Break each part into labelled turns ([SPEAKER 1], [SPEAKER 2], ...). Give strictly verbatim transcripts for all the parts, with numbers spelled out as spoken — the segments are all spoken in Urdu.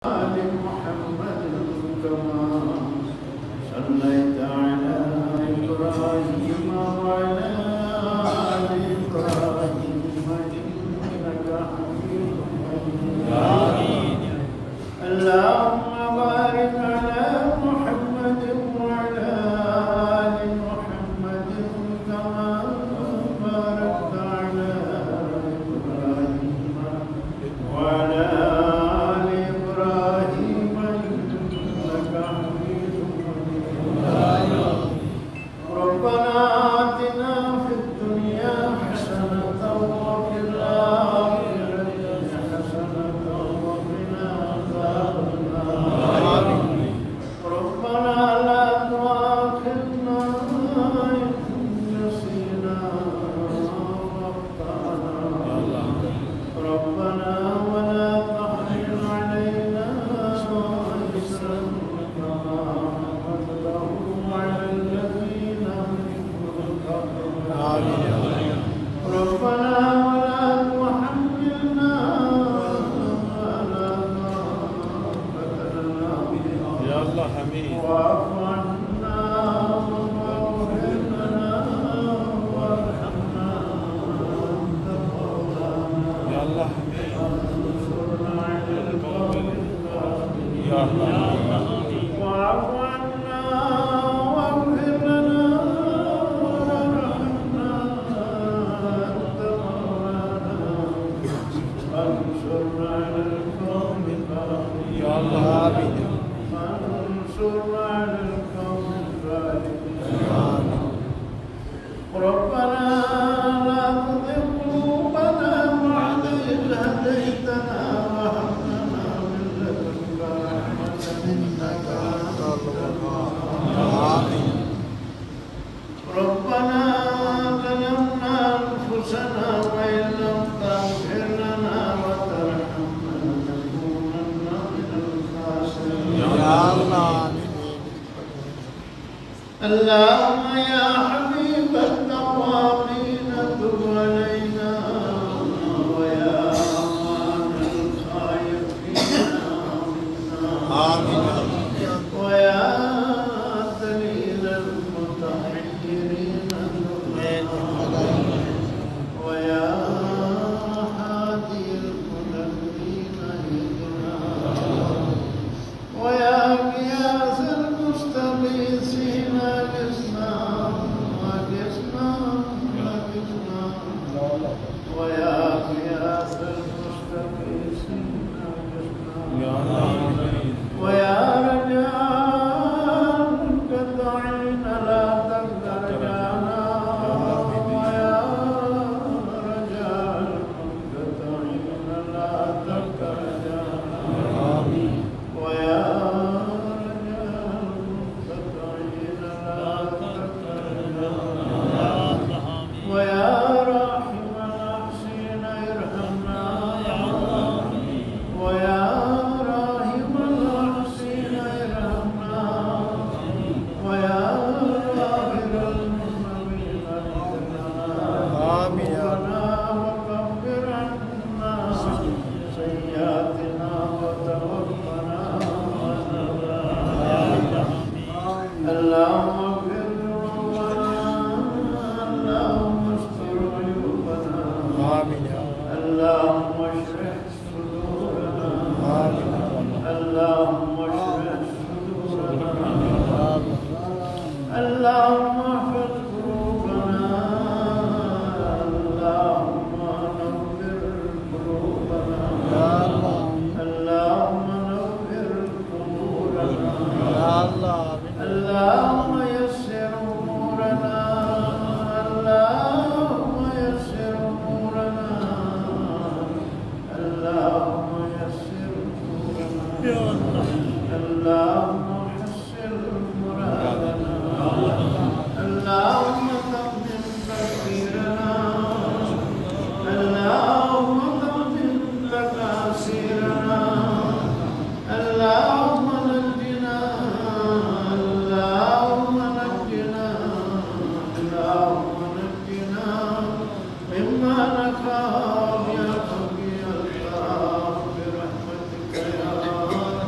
[SPEAKER 1] نخاف يا رب يا الله برحمتك يا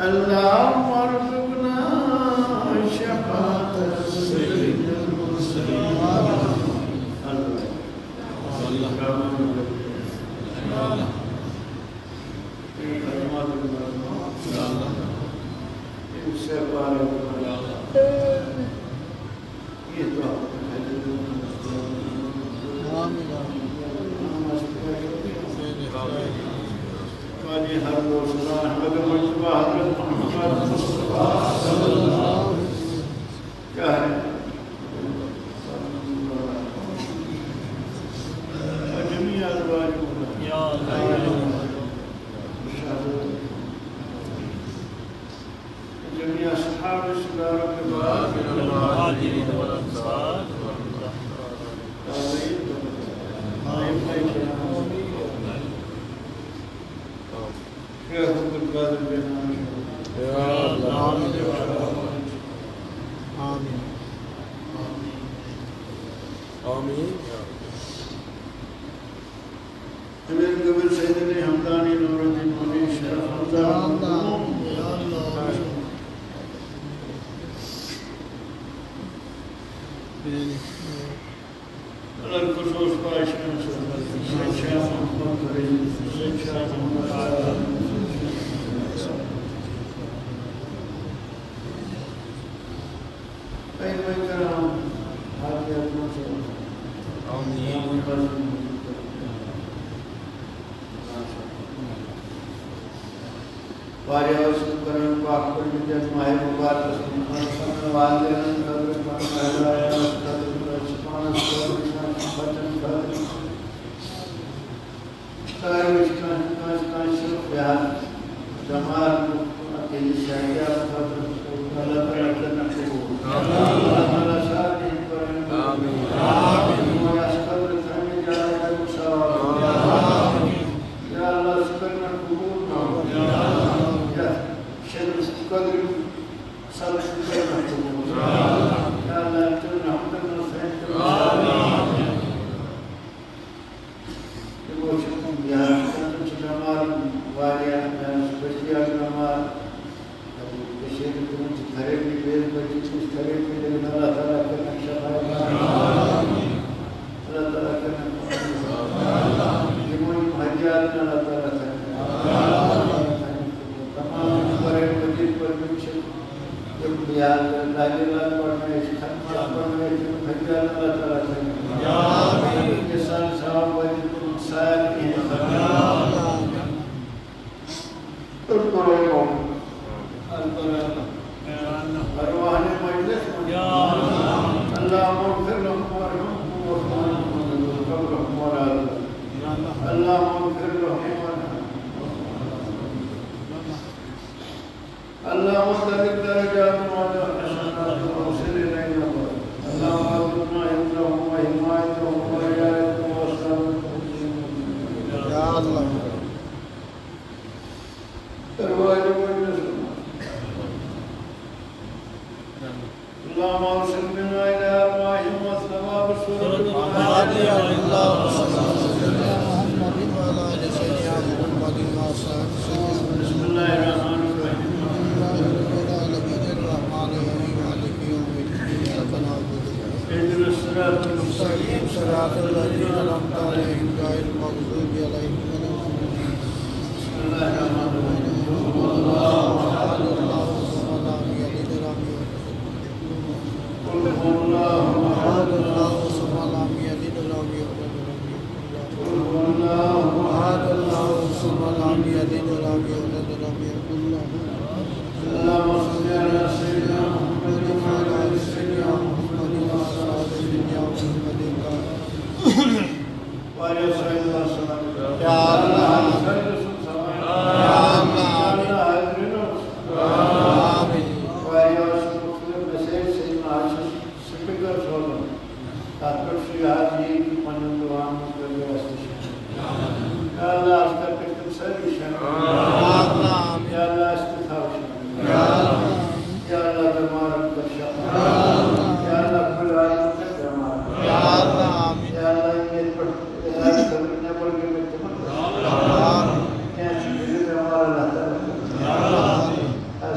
[SPEAKER 1] اللهم ارزقنا شفاعة سيد المرسلين. جميع أصحاب الشجار الكبار من المهاجرين والأنصار يا رب القادر بنا يا الله آمين آمين أمين قبل سيدنا حمداني نور الدين مولوي شرف حمزة يا الله يا الله على الخصوص باشا سيد شاه محمد فريد سيد شاه محمد عادل أي مكان هذا المنصب آمين वारियास करण पाक पर विद्या माहे मुबारक संस्थान वाले कदर पर महलाया कदर स्पान स्पान बचन कर सारे विष्णु का का शुभ यार जमाल के शाया कदर अल्लाह ताला करना को अल्लाह ताला शादी पर आमीन आमीन या कदर खाने जाए मुसावा आमीन या अल्लाह करना कबूल या قدر صالح الكلمة يا الله اكتبنا حمدنا وسعيدنا آمين يوشكم يا حسن جمال واريا يا سبحانه جمال بشير كنت خريب بير بجيت خريب بير الله تعالى كنا شفاعة آمين الله تعالى كنا آمين جمال مهجرنا الله تعالى या लागे लाग पढ़ने खत्म पढ़ने भजन अल्लाह ताला से या आमीन के साथ साहब वजह को साथ की या अल्लाह तो करो अल्लाह अरवाह मजलिस या अल्लाह अल्लाह मगफिर लहुम वरहमहुम अल्लाह मगफिर लहुम اللهم اغفر درجاتهم وعلى حسناتهم واغفر الينا اللهم ارزقنا حفظهم وحمايتهم ورعايتهم وصحبهم يا الله ارواح المجلس اللهم ارسل بنا الى ارواحهم والثواب السورة الفاتحة اللهم صل على محمد وعلى ال سيدنا محمد بسم الله الرحمن الرحيم اهدنا الصراط المستقيم صراط الذين أنعمت عليهم غير المغضوب عليهم ولا الضالين بسم الله الرحمن الرحيم الله أحد الله الصمد لم يلد ولم يولد قل هو الله أحد الله الصمد لم يلد ولم يولد قل هو الله أحد الله الصمد لم يلد ولم يولد ولم يكن له اللهم صل على سيدنا محمد وعلى آل سيدنا محمد وعلى آل سيدنا محمد وعلى سيدنا محمد يا الله يا الله آمين وعلى سيدنا سيدنا عاشق سبحانه وتعالى أذكر في هذه من الدعاء من يا الله أذكر كتب سري يا الله يا الله استغفر يا الله يا الله تبارك وتعالى يا الله كل عام يا الله آمين يا الله يجبر يا الله تبارك وتعالى يا الله يا الله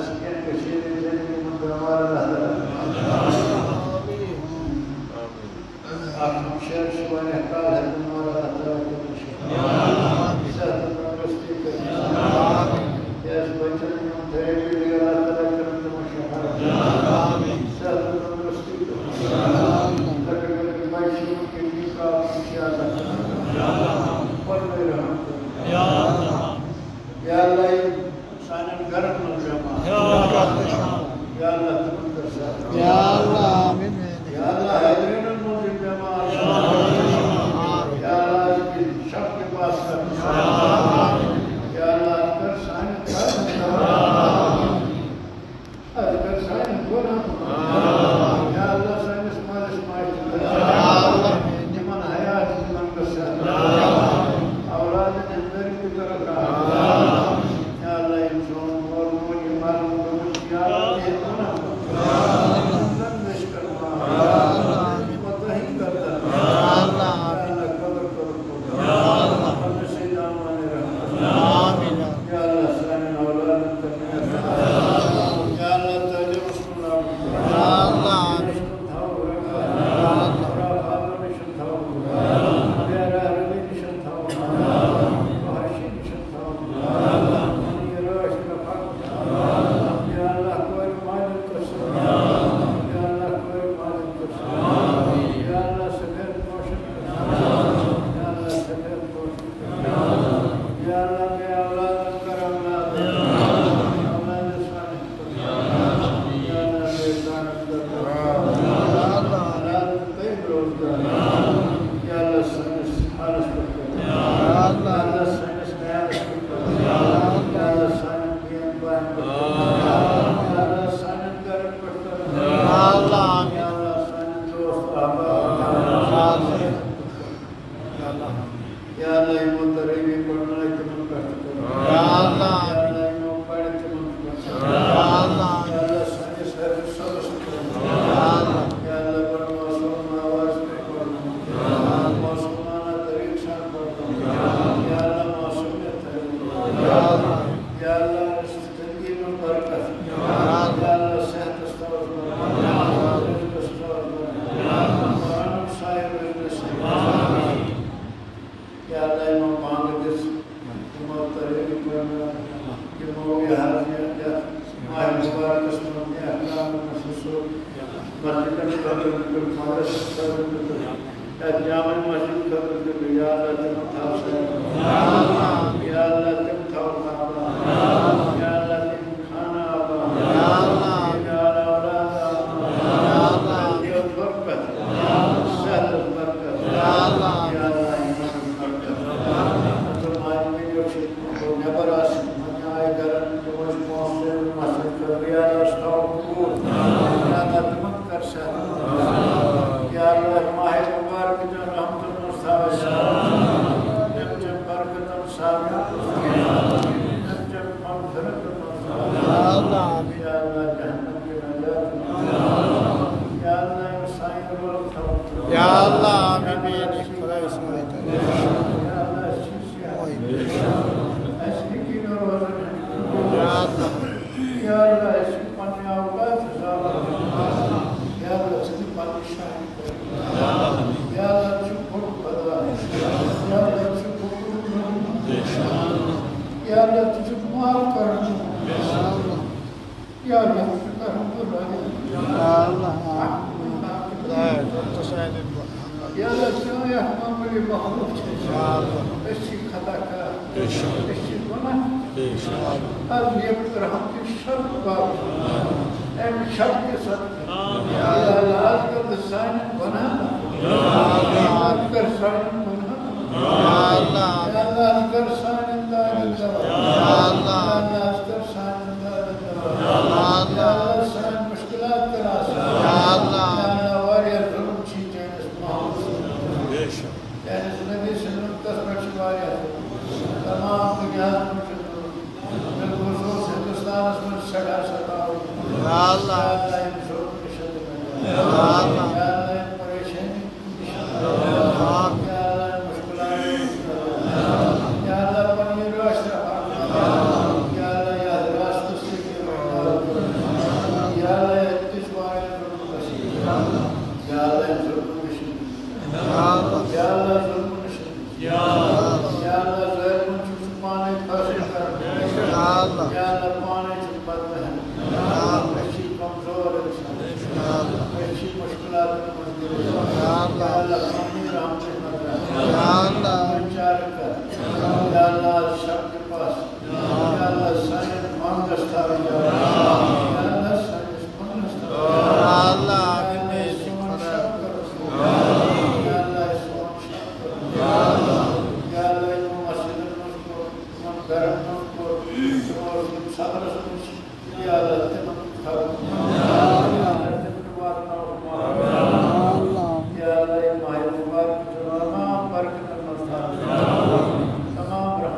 [SPEAKER 2] तमाम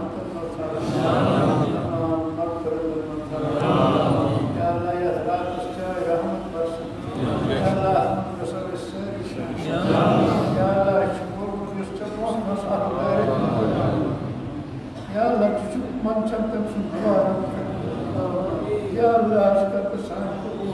[SPEAKER 1] अल्लाह तुझे मन चलते सुभान या अल्लाह इसका कसान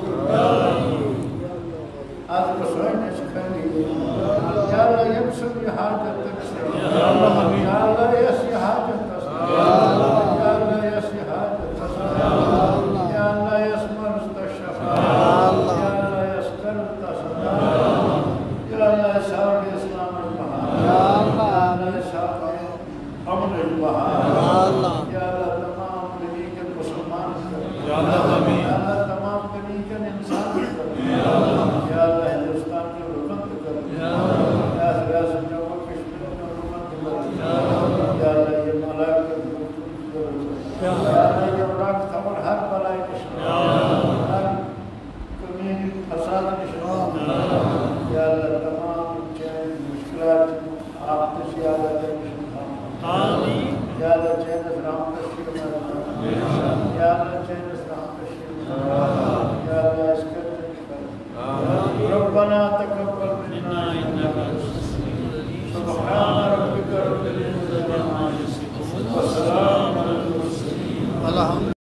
[SPEAKER 1] आज कसान ने सिखाई या अल्लाह ये सब ये हाजत या अल्लाह या अल्लाह ये हाजत या अल्लाह ये हाजत या अल्लाह ये स्मरण तशफा या अल्लाह ये स्करम तशफा या अल्लाह सारे इस्लाम बहा या अल्लाह सारे अमन बहा या अल्लाह या अल्लाह तमाम दुनिया के मुसलमान या अल्लाह तमाम दुनिया के इंसान या अल्लाह या अल्लाह हिंदुस्तान के हुकूमत कर या अल्लाह रियासत जम्मू कश्मीर के हुकूमत कर या अल्लाह ये मलाक या अल्लाह ये राख तमर हर बलाए निशान हर कमी फसाद निशान या अल्लाह तमाम चैन मुश्किलात आप से ज्यादा आमीन या अल्लाह चैन राम